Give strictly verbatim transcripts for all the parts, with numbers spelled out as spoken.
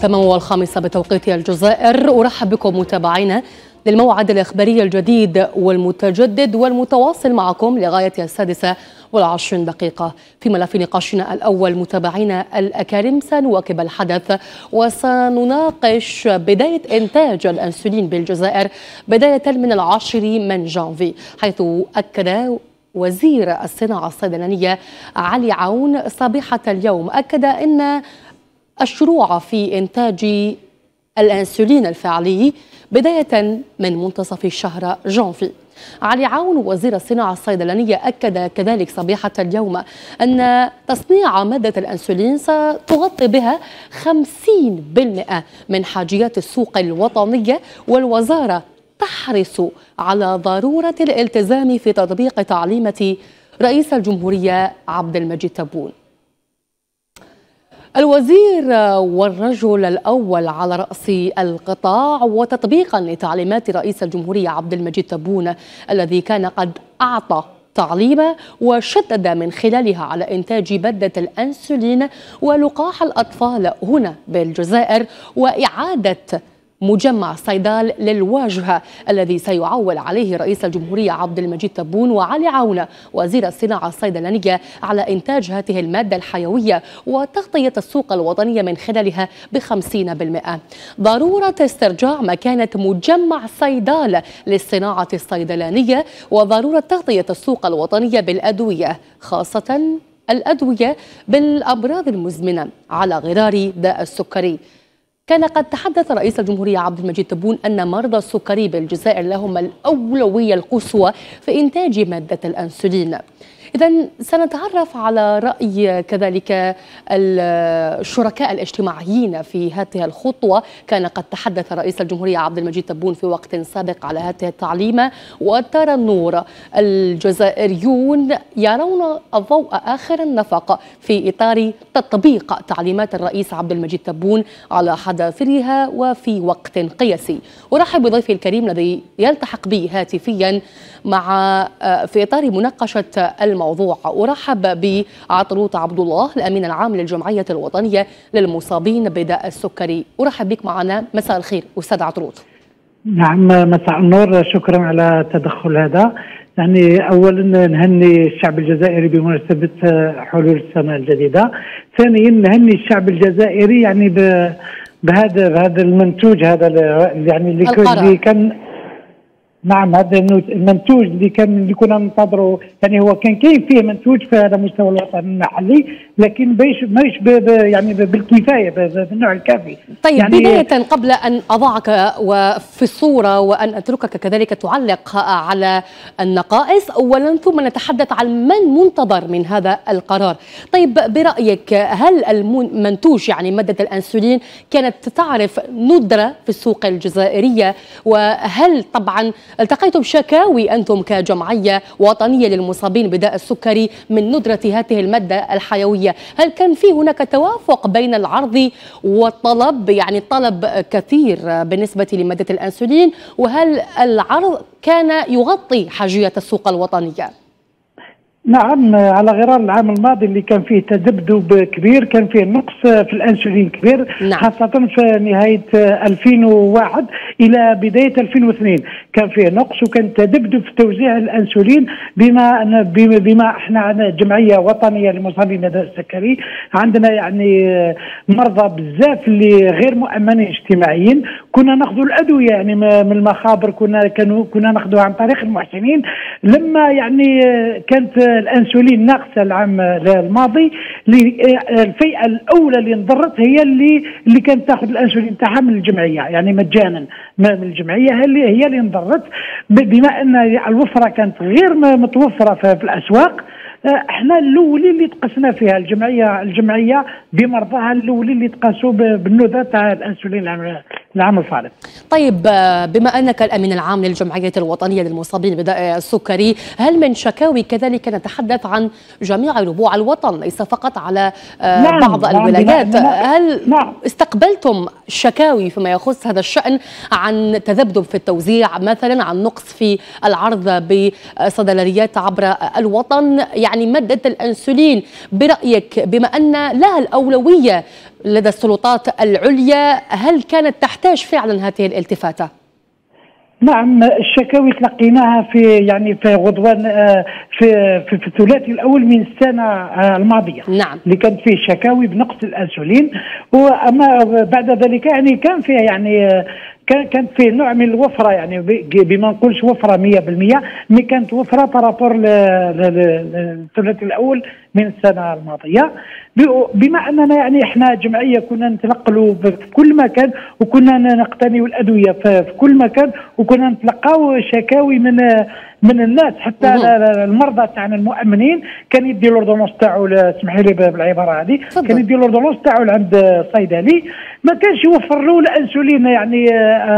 الثامنة والخامسة بتوقيت الجزائر. أرحب بكم متابعينا للموعد الإخباري الجديد والمتجدد والمتواصل معكم لغاية السادسة والعشرين دقيقة. في ملف نقاشنا الأول متابعينا الأكارم سنواكب الحدث وسنناقش بداية إنتاج الأنسولين بالجزائر بداية من العاشر من جانفي، حيث أكد وزير الصناعة الصيدلانية علي عون صبيحة اليوم أكد أن الشروع في إنتاج الأنسولين الفعلي بداية من منتصف شهر جانفي. علي عون وزير الصناعة الصيدلانية أكد كذلك صبيحة اليوم أن تصنيع مادة الأنسولين ستغطي بها خمسين بالمئة من حاجيات السوق الوطنية، والوزارة تحرص على ضرورة الالتزام في تطبيق تعليمة رئيس الجمهورية عبد المجيد تبون. الوزير والرجل الأول على رأس القطاع وتطبيقا لتعليمات رئيس الجمهورية عبد المجيد تبون الذي كان قد أعطى تعليمه وشدد من خلالها على إنتاج مادة الأنسولين ولقاح الأطفال هنا بالجزائر، وإعادة مجمع صيدال للواجهة الذي سيعول عليه رئيس الجمهورية عبد المجيد تبون وعلي عون وزير الصناعة الصيدلانية على إنتاج هذه المادة الحيوية وتغطية السوق الوطنية من خلالها بخمسين بالمئة. ضرورة استرجاع مكانة مجمع صيدال للصناعة الصيدلانية وضرورة تغطية السوق الوطنية بالأدوية، خاصة الأدوية بالأمراض المزمنة على غرار داء السكري. كان قد تحدث رئيس الجمهورية عبد المجيد تبون أن مرضى السكري بالجزائر لهم الأولوية القصوى في إنتاج مادة الأنسولين. إذن سنتعرف على رأي كذلك الشركاء الاجتماعيين في هذه الخطوة. كان قد تحدث رئيس الجمهورية عبد المجيد تبون في وقت سابق على هذه التعليمة، وترى النور الجزائريون يرون الضوء آخر النفق في إطار تطبيق تعليمات الرئيس عبد المجيد تبون على حذافيرها وفي وقت قياسي. أرحب بضيفي الكريم الذي يلتحق بي هاتفيا مع في إطار مناقشة الموضوع. أرحب بعطروت عبد الله الأمين العام للجمعية الوطنية للمصابين بداء السكري. أرحب بك معنا. مساء الخير أستاذ عطروت. نعم مساء النور، شكرا على التدخل هذا. يعني أولا نهني الشعب الجزائري بمناسبة حلول السنة الجديدة. ثانيا نهني الشعب الجزائري يعني بهذا بهذا المنتوج هذا يعني اللي كان نعم هذا المنتوج اللي كان اللي كنا ننتظره. يعني هو كان كاين فيه منتوج في هذا مستوى الوطن المحلي، لكن ماهيش ماهيش يعني بالكفايه بالنوع الكافي. طيب يعني بدايه قبل ان اضعك وفي الصوره وان اتركك كذلك تعلق على النقائص اولا، ثم نتحدث عن من منتظر من هذا القرار. طيب برايك هل المنتوج يعني ماده الانسولين كانت تعرف ندره في السوق الجزائريه؟ وهل طبعا التقيتم شكاوي أنتم كجمعية وطنية للمصابين بداء السكري من ندرة هذه المادة الحيوية؟ هل كان في هناك توافق بين العرض والطلب؟ يعني الطلب كثير بالنسبة لمادة الأنسولين، وهل العرض كان يغطي حاجيات السوق الوطنية؟ نعم، على غرار العام الماضي اللي كان فيه تذبذب كبير، كان فيه نقص في الانسولين كبير. نعم. خاصة في نهاية ألفين وواحد إلى بداية ألفين واثنين كان فيه نقص وكان تذبذب في توزيع الانسولين. بما أن بما احنا عندنا جمعية وطنية لمصابين بداء السكري، عندنا يعني مرضى بزاف اللي غير مؤمنين اجتماعيا، كنا ناخذوا الأدوية يعني من المخابر، كنا كانوا كنا ناخذوها عن طريق المحسنين. لما يعني كانت الانسولين ناقصه العام الماضي، الفئه الاولى اللي انضرت هي اللي اللي كانت تاخذ الانسولين تاعها من الجمعيه يعني مجانا من الجمعيه، هي اللي هي اللي انضرت بما ان الوفره كانت غير متوفره في الاسواق. احنا الاولين اللي تقسنا فيها الجمعيه الجمعيه بمرضاها الاولين اللي تقاسوا بالنذره تاع الانسولين العام الفارط. طيب بما انك الامين العام للجمعيه الوطنيه للمصابين بداء السكري، هل من شكاوي كذلك نتحدث عن جميع ربوع الوطن ليس فقط على نعم بعض نعم الولايات؟ نعم هل نعم استقبلتم شكاوي فيما يخص هذا الشأن عن تذبذب في التوزيع مثلا، عن نقص في العرض بصيدليات عبر الوطن؟ يعني مادة الأنسولين برأيك بما أن لها الأولوية لدى السلطات العليا، هل كانت تحتاج فعلا هذه الالتفاتة؟ نعم، الشكاوي تلقيناها في يعني في غضوان في في, في الثلاثي الاول من السنه الماضيه. نعم. اللي كانت فيه شكاوي بنقص الانسولين، واما بعد ذلك يعني كان فيه يعني كان كانت فيه نوع من الوفره، يعني بما نقولش وفره مية بالمية، مي كانت وفره بارابور للثلاثي الاول من السنه الماضيه. بما اننا يعني احنا جمعيه كنا نتنقلوا في كل مكان، وكنا نقتنيوا الادويه في كل مكان، وكنا نتلقاو شكاوي من من الناس، حتى المرضى تاعنا المؤمنين كان يدي لوردونونس تاعو، اسمحي لي بالعباره هذه، كان يدي لوردونونس تاعو عند الصيدلي، ما كانش يوفر له الانسولين، يعني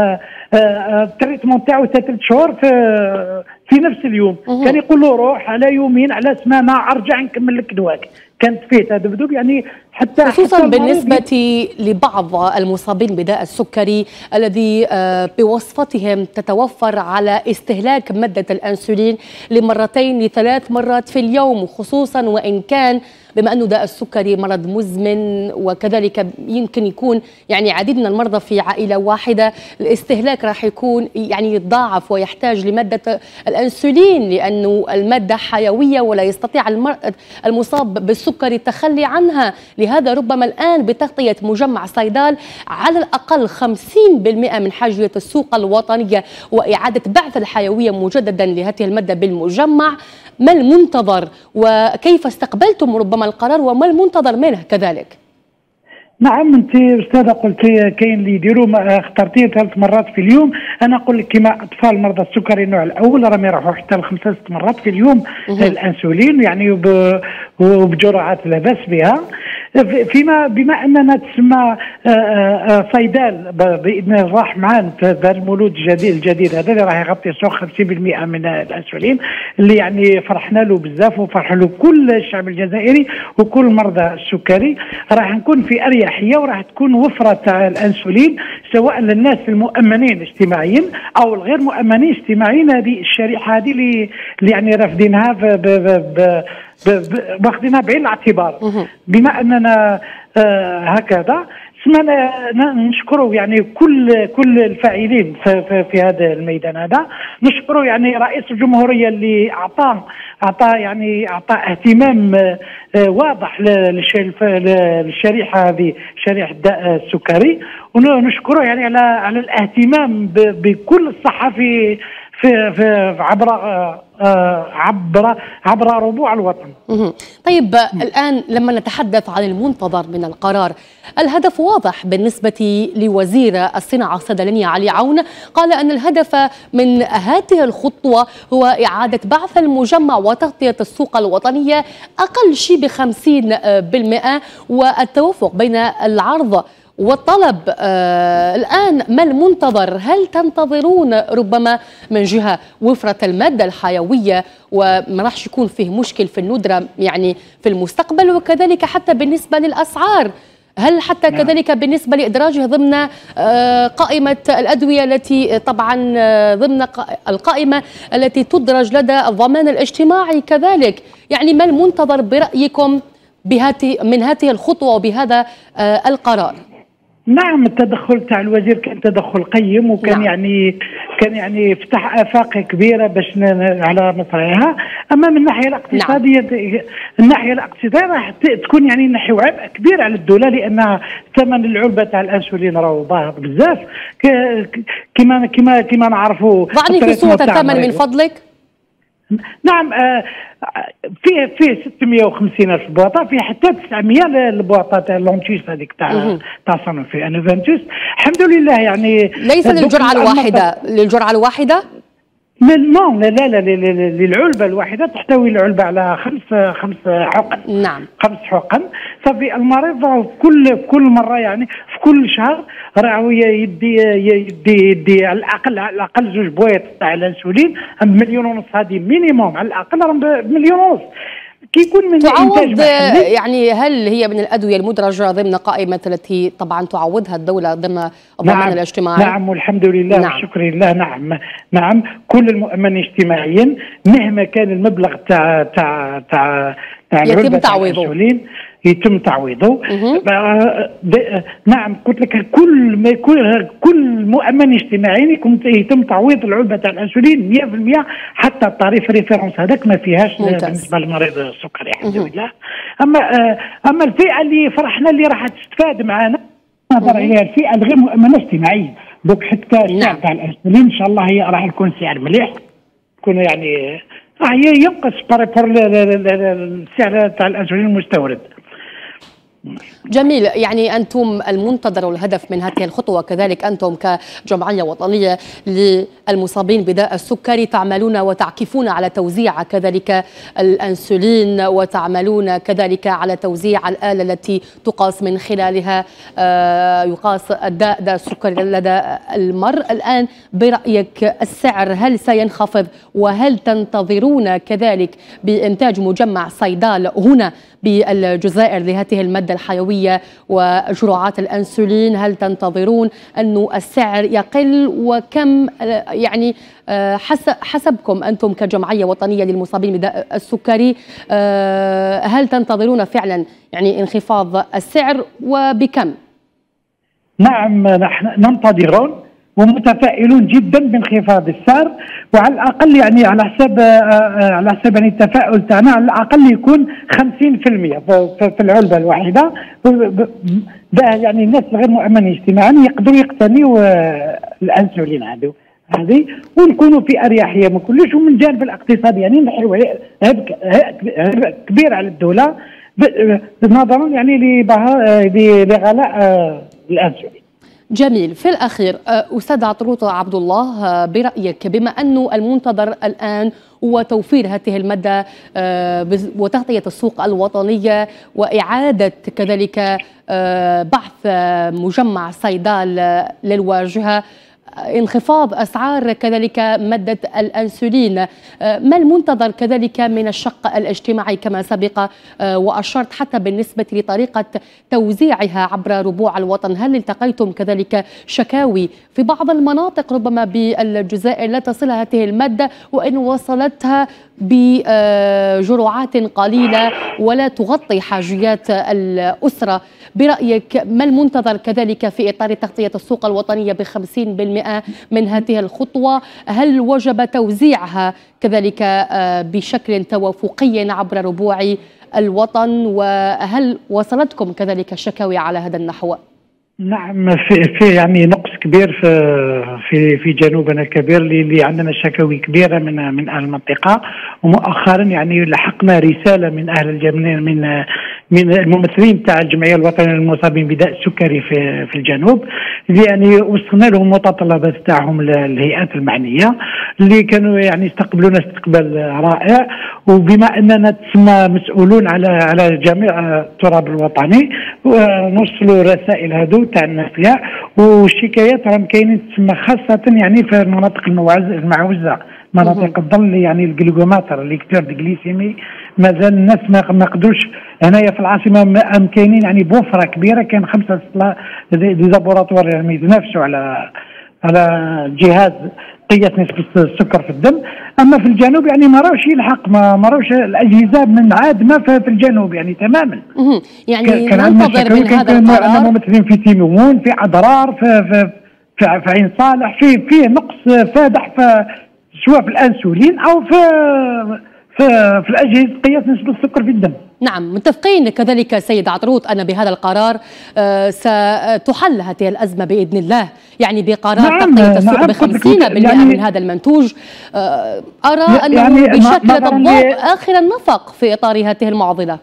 التريتمون تاعو ثلاث شهور في في نفس اليوم. كان يقول له روح على يومين على سمانه ارجع نكمل لك دواك. كانت فيه تذبذب يعني حتى خصوصا حتى بالنسبة لبعض المصابين بداء السكري الذي بوصفتهم تتوفر على استهلاك مادة الأنسولين لمرتين لثلاث مرات في اليوم، خصوصا وإن كان بما أنه داء السكري مرض مزمن، وكذلك يمكن يكون يعني عديد من المرضى في عائلة واحدة، الاستهلاك راح يكون يعني يتضاعف ويحتاج لمادة الأنسولين، لأنه المادة حيوية ولا يستطيع المصاب بالسكري التخلي عنها. لهذا ربما الآن بتغطية مجمع صيدال على الأقل خمسين بالمئة من حاجية السوق الوطنية وإعادة بعث الحيوية مجددا لهذه المادة بالمجمع. ما المنتظر وكيف استقبلتم ربما القرار وما المنتظر منه كذلك؟ نعم، انت استاذه قلتي كاين اللي يديروا اخترتيه ثلاث مرات في اليوم، انا نقول لك كما اطفال مرضى السكري النوع الاول راهم يروحوا حتى لخمسه ست مرات في اليوم الانسولين، يعني وبجرعات لا باس بها. فيما بما اننا تسمى صيدال باذن الرحمن في هذا المولود الجديد الجديد هذا اللي راه يغطي سوق خمسين بالمئة من الانسولين، اللي يعني فرحنا له بزاف وفرح له كل الشعب الجزائري وكل مرضى السكري، راح نكون في اريحيه وراح تكون وفره تاع الانسولين سواء للناس المؤمنين اجتماعيا او الغير مؤمنين اجتماعيا. هذه الشريحه هذه اللي يعني رافدينها واخذينها بعين الاعتبار. بما اننا آه هكذا سمعنا نشكروا يعني كل كل الفاعلين في, في, في هذا الميدان هذا، نشكروا يعني رئيس الجمهوريه اللي اعطى اعطى يعني اعطى اهتمام آه واضح للشريحه هذه، شريحه الداء السكري، ونشكره يعني على على الاهتمام بكل الصحه في في في عبر عبر عبر ربوع الوطن. طيب الآن لما نتحدث عن المنتظر من القرار، الهدف واضح بالنسبة لوزير الصناعة الصيدلانية علي عون، قال أن الهدف من هذه الخطوة هو إعادة بعث المجمع وتغطية السوق الوطنية أقل شيء بخمسين بالمئة، والتوافق بين العرض والطلب. آه الآن ما المنتظر؟ هل تنتظرون ربما من جهة وفرة المادة الحيوية وما راحش يكون فيه مشكل في الندرة يعني في المستقبل، وكذلك حتى بالنسبة للأسعار، هل حتى نعم. كذلك بالنسبة لإدراجه ضمن آه قائمة الأدوية التي طبعا آه ضمن القائمة التي تدرج لدى الضمان الاجتماعي كذلك، يعني ما المنتظر برأيكم بهذه من هذه الخطوة وبهذا آه القرار؟ نعم، التدخل تاع الوزير كان تدخل قيم، وكان نعم. يعني كان يعني فتح افاق كبيره باش على مصرعها. اما من الناحيه الاقتصاديه نعم. الناحيه الاقتصاديه راح تكون يعني نحو عبء كبير على الدوله، لان ثمن العلبه تاع الانسولين راهو باهظ بزاف كما كما كما نعرفوا. ضعني في صوره الثمن من فضلك. نعم، آه فيه فيه ستمئة وخمسين ألف بواطه، فيه حتى تسعمئة البواطه تاع لونتيس هذيك تاع تاع صنوفي انوفنتوس. الحمد لله يعني ليس للجرعه الواحده، للجرعه الواحده؟ نعم، لا لا لا للعلبه الواحده، تحتوي العلبه على خمس خمس حقن. نعم، خمس حقن. ففي المريض كل كل مره يعني في كل شهر راهو يدي يدي يدي على الاقل على الاقل زوج بوايط تاع الانسولين بمليون ونص، هذه مينيموم على الاقل بمليون ونص. كيكون من تعوض يعني هل هي من الأدوية المدرجة ضمن قائمة التي طبعا تعوضها الدولة ضمن الضمان نعم الاجتماعي؟ نعم، والحمد لله نعم. والشكر لله. نعم نعم، كل المؤمن اجتماعيا مهما كان المبلغ تاع تاع تاع تاع يتم تعويضه. يتم تعويضه. نعم قلت لك كل ما يكون كل مؤمن اجتماعي يكون يتم تعويض العلبه تاع الانسولين مئة بالمئة، حتى الطريف ريفيرونس هذاك ما فيهاش بالنسبه للمريض السكري الحمد لله. اما اما الفئه اللي فرحنا اللي راح تستفاد معنا نظرا هي الفئه الغير مؤمنه اجتماعيا. دوك حتى السعر تاع الانسولين ان شاء الله هي راح يكون سعر مليح، يكون يعني راح ينقص بارابور السعر تاع الانسولين المستورد. جميل. يعني أنتم المنتظر والهدف من هذه الخطوة كذلك أنتم كجمعية وطنية للمصابين بداء السكري تعملون وتعكفون على توزيع كذلك الأنسولين، وتعملون كذلك على توزيع الآلة التي تقاس من خلالها يقاس الداء داء السكري لدى المرء. الآن برأيك السعر هل سينخفض، وهل تنتظرون كذلك بإنتاج مجمع صيدال هنا بالجزائر لهذه المادة الحيوية وجرعات الأنسولين؟ هل تنتظرون أن السعر يقل، وكم يعني حسبكم أنتم كجمعية وطنية للمصابين بداء السكري هل تنتظرون فعلا يعني انخفاض السعر وبكم؟ نعم نحن ننتظرون ومتفائلون جدا بانخفاض السعر، وعلى الاقل يعني على حساب على حساب يعني التفاؤل تاعنا على الاقل يكون خمسين بالمئة في العلبه الواحده، يعني الناس الغير مؤمنين اجتماعيا يقدروا يقتنيوا الانسولين هذو هذه ونكونوا في اريحيه ما كلش. ومن الجانب الاقتصادي يعني نحيوا عبء كبير على الدوله نظرا يعني لغلاء الانسولين. جميل. في الأخير أستاذ عطروط عبد الله، برأيك بما أنه المنتظر الآن هو توفير هذه المادة وتغطية السوق الوطنية وإعادة كذلك بحث مجمع صيدال للواجهة، انخفاض أسعار كذلك مادة الأنسولين، ما المنتظر كذلك من الشق الاجتماعي كما سبق وأشرت حتى بالنسبة لطريقة توزيعها عبر ربوع الوطن؟ هل التقيتم كذلك شكاوي في بعض المناطق ربما بالجزائر لا تصلها هذه المادة، وإن وصلتها بجرعات قليلة ولا تغطي حاجيات الأسرة؟ برأيك ما المنتظر كذلك في إطار تغطية السوق الوطنية بخمسين بالمئة من هذه الخطوة؟ هل وجب توزيعها كذلك بشكل توافقي عبر ربوع الوطن، وهل وصلتكم كذلك شكاوي على هذا النحو؟ نعم في, في يعني نقص كبير في في في جنوبنا الكبير اللي عندنا شكاوي كبيره من من اهل المنطقه، ومؤخرا يعني لحقنا رساله من اهل الجنوب من من الممثلين تاع الجمعيه الوطنيه للمصابين بداء السكري في في الجنوب، اللي يعني وصلنا لهم المتطلبات تاعهم للهيئات المعنيه اللي كانوا يعني يستقبلونا استقبال رائع. وبما اننا تسمى مسؤولون على على جميع التراب الوطني ونوصلوا رسائل هذو تاع الناس كاع، والشكايات راهم كاينين تسمى خاصه يعني في المناطق المعوزه، مناطق الظل يعني الجلوكوماتر اللي كثير الجليسيمي مازال الناس ما قدروش. هنايا في العاصمه كاينين يعني بوفره كبيره، كان خمسه دي لابوراتوار يعني يتنافسوا على على جهاز قياس نسبه السكر في الدم. اما في الجنوب يعني ما راوش يلحق، ما ما راوش الاجهزه من عادمه في الجنوب يعني تماما. يعني ننتظر من هذا القرار. كان ممثلين في تيمون، في اضرار، في في في, في عين صالح، في في نقص فادح في سواء في الانسولين او في في, في الاجهزه قياس نسبه السكر في الدم. نعم متفقين كذلك سيد عطروط أن بهذا القرار ستحل هذه الأزمة بإذن الله، يعني بقرار نعم تغطية السوق نعم بخمسين بالمئة يعني من هذا المنتوج. أرى أنه يعني بشكل ضباط آخر النفق في إطار هذه المعضلة.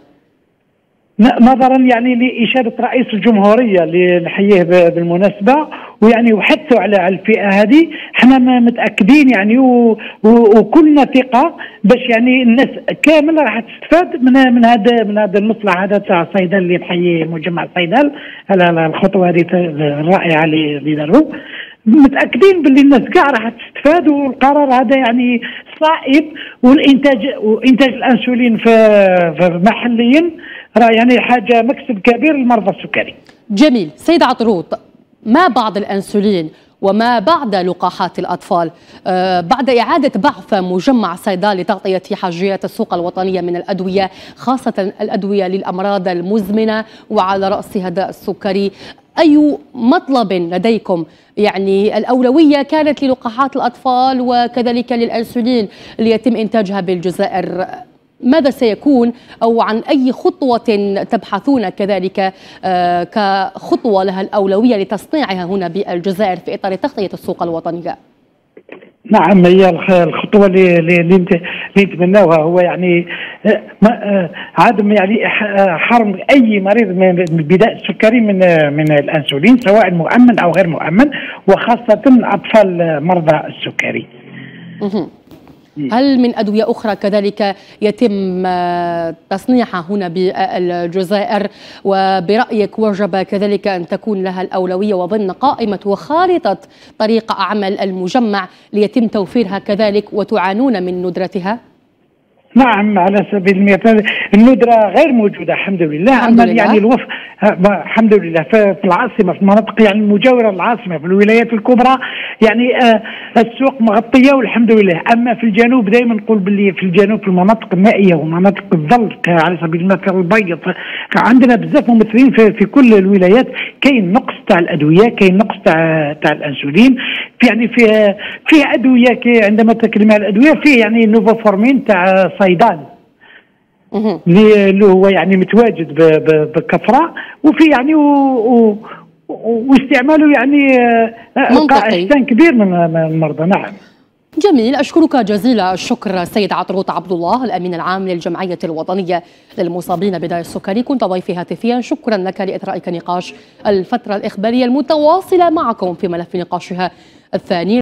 نظرا يعني لإشادة رئيس الجمهورية اللي نحييه بالمناسبة، ويعني وحثوا على الفئة هذه، احنا متأكدين يعني وكلنا ثقة باش يعني الناس كامل راح تستفاد من من هذا من هذا المصلح هذا تاع صيدال اللي نحييه مجمع صيدال على الخطوة هذه الرائعة اللي داروا. متأكدين باللي الناس كاع راح تستفاد، والقرار هذا يعني صائب، والإنتاج وإنتاج الأنسولين في محليا راه يعني حاجة مكسب كبير للمرضى السكري. جميل. سيد عطروط، ما بعض الأنسولين وما بعد لقاحات الأطفال بعد إعادة بعث مجمع صيدال لتغطية حاجيات السوق الوطنية من الأدوية، خاصة الأدوية للأمراض المزمنة وعلى رأسها داء السكري. أي مطلب لديكم؟ يعني الأولوية كانت للقاحات الأطفال وكذلك للأنسولين ليتم إنتاجها بالجزائر، ماذا سيكون أو عن أي خطوة تبحثون كذلك كخطوة لها الأولوية لتصنيعها هنا بالجزائر في إطار تغطية السوق الوطنية؟ نعم، هي الخطوه اللي اللي نتمناوها هو يعني عدم يعني حرم اي مريض من البداء السكري من من الانسولين سواء مؤمن او غير مؤمن، وخاصه اطفال مرضى السكري. هل من أدوية أخرى كذلك يتم تصنيعها هنا بالجزائر وبرأيك وجب كذلك أن تكون لها الأولوية وضمن قائمة وخارطة طريق أعمال المجمع ليتم توفيرها كذلك وتعانون من ندرتها؟ نعم، على سبيل المثال الندرة غير موجودة الحمد لله. الحمد لله. يعني الوف الحمد لله في العاصمة، في المناطق يعني المجاورة للعاصمة، في الولايات الكبرى يعني آه السوق مغطية والحمد لله. أما في الجنوب دائما نقول باللي في الجنوب في المناطق النائية ومناطق الظل على سبيل المثال البيض، عندنا بزاف ممثلين في, في كل الولايات كاين نقص تاع الأدوية، كاين نقص تاع تاع الأنسولين. في يعني في في أدوية عندما تكلم عن الأدوية في يعني نوفورمين تاع صيدال اللي هو يعني متواجد بكثره، وفي يعني و و واستعماله يعني احسان كبير من المرضى. نعم. جميل، أشكرك جزيل الشكر سيد عطروط عبد الله الأمين العام للجمعية الوطنية للمصابين بداء السكري، كنت ضيفي هاتفيا. شكرا لك لإثرائك نقاش الفترة الإخبارية المتواصلة معكم في ملف نقاشها الثاني.